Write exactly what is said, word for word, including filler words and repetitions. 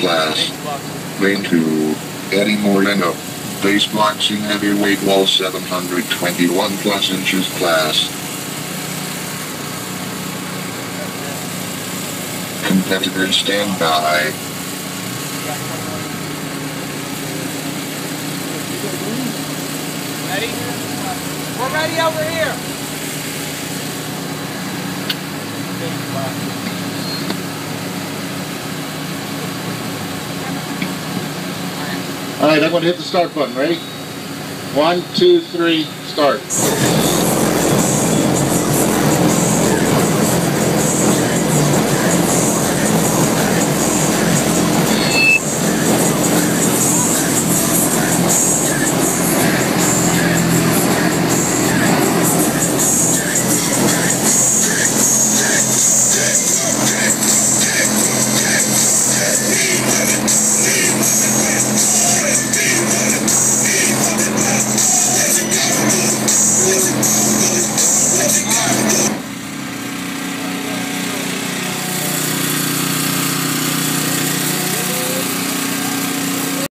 class. Lane two, Eddie Moreno. Base boxing heavyweight wall seven hundred twenty-one plus inches class. Competitors stand by. Ready? We're ready over here. All right, I'm going to hit the start button. Ready? One, two, three, start.